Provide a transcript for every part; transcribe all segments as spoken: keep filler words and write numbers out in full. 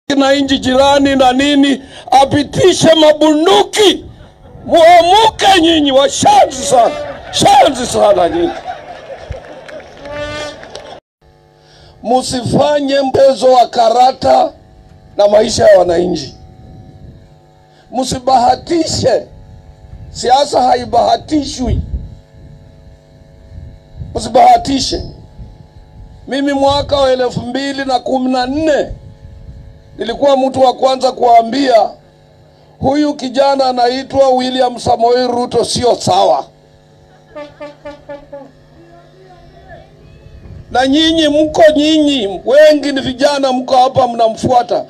na inji jirani na nini, apitishe mabunduki. Muamuke nyinyi, washanzi sana, shanzi sana nyinyi. Musifanye mchezo wa karata na maisha ya wananchi. Musibahatishe. Siasa haibahatishwi. Musibahatishe. Mimi mwaka wa elfu mbili na kumi na nne nilikuwa mtu wa kwanza kuambia huyu kijana anaitwa William Samoei Ruto sio sawa. Na nyinyi mko nyinyi wengi ni vijana mko hapa mnamfuata,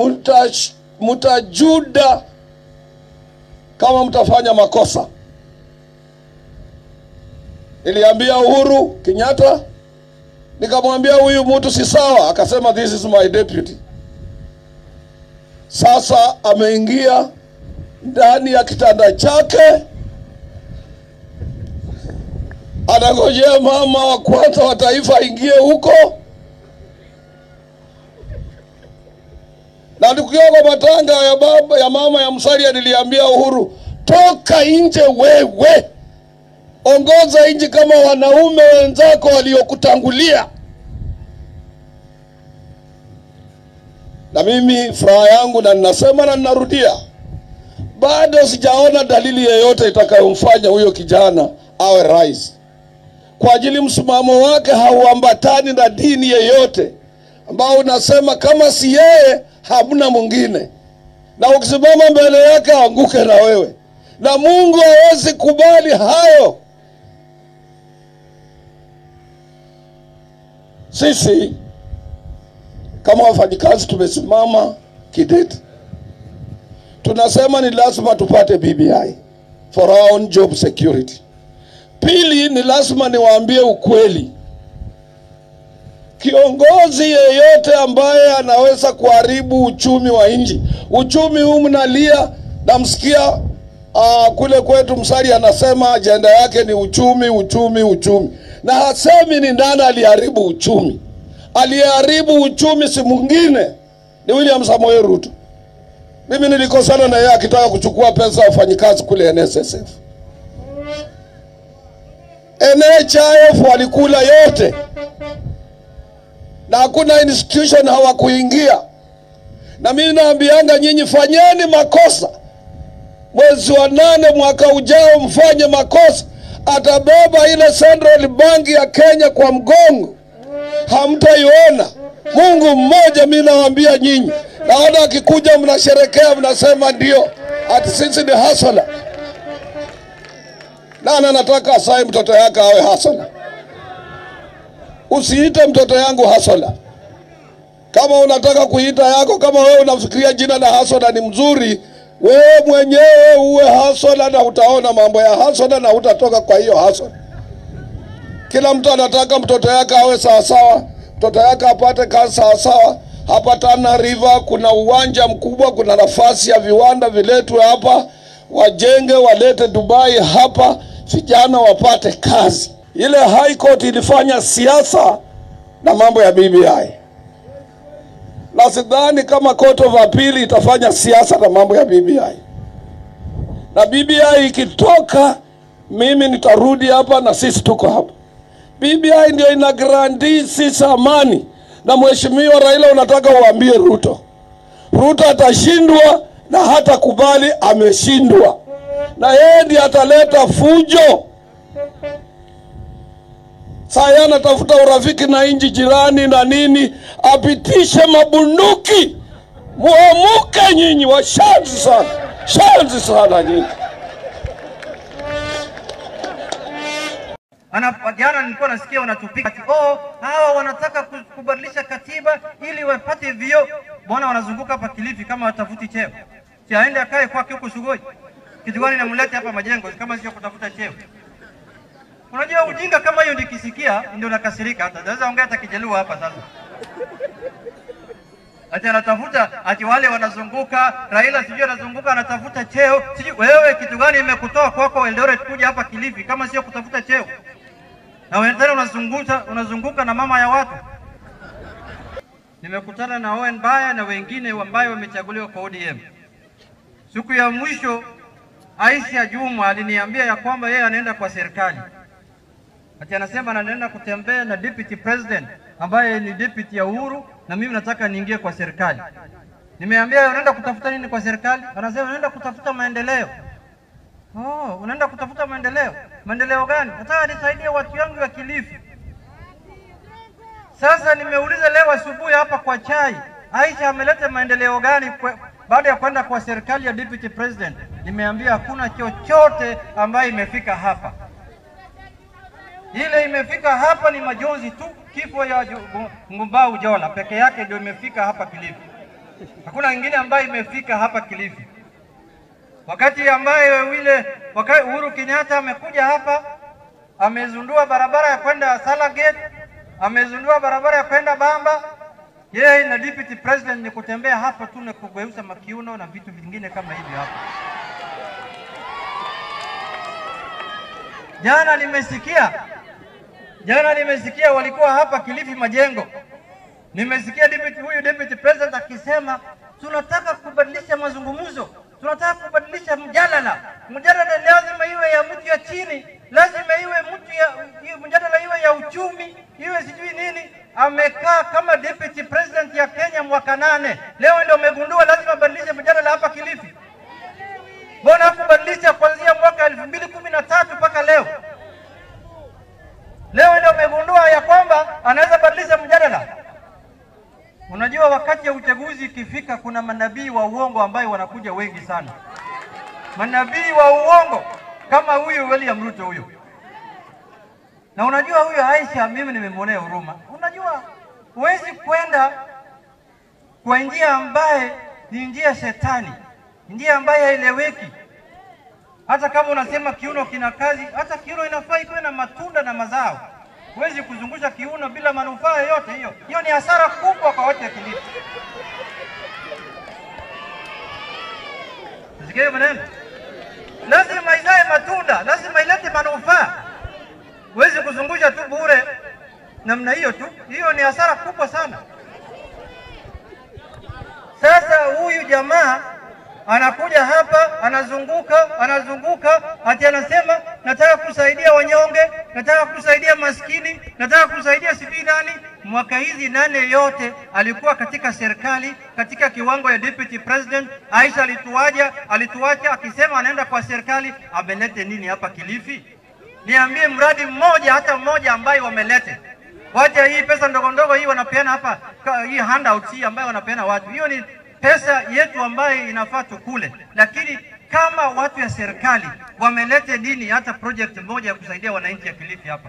mtajuda kama mtafanya makosa. Niliambia Uhuru Kenyatta, nikamwambia huyu mtu si sawa, akasema this is my deputy. Sasa ameingia ndani ya kitanda chake, anangojea mama wa kwanza wa taifa ingie huko. Na tukiwa kwa matanga ya baba ya mama ya Musalia, niliambia Uhuru, toka nje wewe, ongoza nchi kama wanaume wenzako waliokutangulia. Na mimi furaha yangu, na ninasema na ninarudia, bado sijaona dalili yoyote itakayomfanya huyo kijana awe rais. Kwa ajili msimamo wake hauambatani na dini yoyote, ambao unasema kama si yeye hamna mwingine. Na ukisimama mbele yake anguke na wewe. Na Mungu hawezi kubali hayo. Sisi kama wafanyikazi tumesimama kidete. Tunasema ni lazima tupate B B I for our own job security. Pili, ni lazima niwaambie ukweli. Kiongozi yeyote ambaye anaweza kuharibu uchumi wa nchi. Uchumi huu mnalia, namsikia uh, kule kwetu Musalia anasema agenda yake ni uchumi, uchumi, uchumi. Na hasemi ni nani aliharibu uchumi. Aliharibu uchumi si mwingine, ni William Samoei Ruto. Mimi nilikosana na yeye akitaka kuchukua pesa wafanyikazi kule N S S F. N H I F walikula yote. Na hakuna institution hawakuingia. Na mimi naambianga nyinyi, fanyeni makosa. Mwezi wa nane mwaka ujao mfanye makosa, atabeba ile Central Bank ya Kenya kwa mgongo. Hamtaiona. Mungu mmoja, mimi nawaambia nyinyi. Naona akikuja mnasherekea, mnasema ndio ati sisi ni hasala. Nani nataka asai mtoto yake awe hasala? Usiite mtoto yangu hasala. Kama unataka kuita yako, kama wewe unafikiria jina la hasala ni mzuri, wewe mwenyewe uwe hasala na utaona mambo ya hasala na utatoka kwa hiyo hasala. Kila mtu anataka mtoto yake awe sawa sawa, mtoto yake apate kazi sawa sawa. Hapa Tana River kuna uwanja mkubwa, kuna nafasi ya viwanda viletwe hapa, wajenge walete Dubai hapa, vijana wapate kazi. Ile High Court ilifanya siasa na mambo ya B B I. Na sidhani kama Court of Appeal itafanya siasa na mambo ya B B I. Na B B I ikitoka, mimi nitarudi hapa na sisi tuko hapa. B B I ndio ina grandi sisi amani. Na mheshimiwa Raila unataka uambie Ruto, Ruto atashindwa na hata kubali ameshindwa. Na yeye ndiye ataleta fujo. Sasa anatafuta urafiki na inji jirani na nini, apitishe mabunduki. Muamuke nyinyi, washanzi sana, shanzi sana nyinyi. Ana jana nilikuwa nasikia wanatupika ati oh hawa wanataka kubadilisha katiba ili wapate vio. Mbona wanazunguka hapa Kilifi kama watafuti cheo? Si aende akae kwake huko Sugoi. Kitu gani namleta hapa Majengo kama sio kutafuta cheo? Unajua ujinga kama hiyo ndikisikia ndio nakasirika. Hata naweza ongea hata Kijaluo hapa sasa. Ati anatafuta ati wale wanazunguka, Raila sijui anazunguka anatafuta cheo. Sijui wewe kitu gani imekutoa kwako Eldoret kuja hapa Kilifi kama sio kutafuta cheo? Na wewe tena unazunguka unazunguka na mama ya watu. nimekutana na Owen Baya na wengine ambao wamechaguliwa kwa O D M. Siku ya mwisho Aisha Juma aliniambia ya kwamba yeye anaenda kwa serikali. Ati anasema anaenda kutembea na deputy president ambaye ni deputy ya Uhuru, na mimi nataka niingie kwa serikali. Nimeambia unaenda kutafuta nini kwa serikali? Anasema unaenda kutafuta maendeleo. Oh, unaenda kutafuta maendeleo. Maendeleo gani? Nataka nisaidie watu wangu wa Kilifi. Sasa nimeuliza leo asubuhi hapa kwa chai, Aisha ameleta maendeleo gani baada ya kwenda kwa serikali ya deputy president? Nimeambia hakuna chochote ambayo imefika hapa. Ile imefika hapa ni majonzi tu, kifo ya Ngumbau Jola peke yake ndio imefika hapa Kilifi. Hakuna nyingine ambayo imefika hapa Kilifi. Wakati ambaye ile wakati Uhuru Kenyatta amekuja hapa, amezundua barabara ya kwenda Salagate, amezundua barabara ya kwenda Bamba, yeye na deputy president ni kutembea hapa tu na kugeuza makiuno na vitu vingine kama hivyo hapa. Jana nimesikia Jana nimesikia walikuwa hapa Kilifi Majengo. Nimesikia deputy huyu deputy president akisema tunataka kubadilisha mazungumzo, tunataka kubadilisha mjadala. Mjadala lazima iwe ya mtu ya chini, lazima iwe mtu ya mjadala iwe ya uchumi, iwe sijui nini. Amekaa kama deputy president ya Kenya mwaka nane. Leo ndio amegundua lazima badilishe mjadala hapa Kilifi. Mbona kubadilisha kuanzia mwaka elfu mbili kumi na tatu mpaka leo? Leo ndio amegundua ya kwamba anaweza badilisha mjadala. Unajua wakati ya uchaguzi ikifika kuna manabii wa uongo ambao wanakuja wengi sana. Manabii wa uongo kama huyu William Ruto huyo. Na unajua huyo Aisha mimi nimemwonea huruma. Unajua huwezi kwenda kwa njia ambaye ni njia shetani, njia ambaye haieleweki. Hata kama unasema kiuno kina kazi, hata kiuno inafaa iwe na matunda na mazao. Huwezi kuzungusha kiuno bila manufaa yote hiyo. Hiyo ni hasara kubwa kwa watu wa Kilifi. Sikia maneno. Lazima izae matunda, lazima ilete manufaa. Huwezi kuzungusha tu bure namna hiyo tu. Hiyo ni hasara kubwa sana. Sasa huyu jamaa anakuja hapa, anazunguka, anazunguka, ati anasema nataka kusaidia wanyonge, nataka kusaidia maskini, nataka kusaidia sijui nani. Mwaka hizi nane yote alikuwa katika serikali, katika kiwango ya deputy president. Aisha alituaja, alituacha akisema anaenda kwa serikali. Amelete nini hapa Kilifi? Niambie mradi mmoja, hata mmoja ambaye wamelete. Wacha hii pesa ndogo ndogo hii wanapeana hapa, hii handout hii ambayo wanapeana watu. Hiyo ni pesa yetu ambayo inafaa tukule. Lakini kama watu ya serikali wamelete nini hata project moja ya kusaidia wananchi ya Kilifi hapa?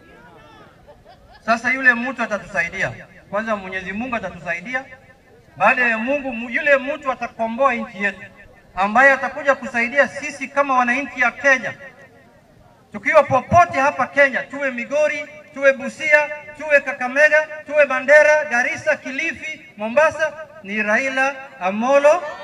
Sasa yule mtu atatusaidia. Kwanza Mwenyezi Mungu atatusaidia. Baada ya Mungu yule mtu atakomboa nchi yetu, ambaye atakuja kusaidia sisi kama wananchi ya Kenya. Tukiwa popote hapa Kenya, tuwe Migori, tuwe Busia, tuwe Kakamega, tuwe Mandera, Garissa, Kilifi, Mombasa, ni Raila Amolo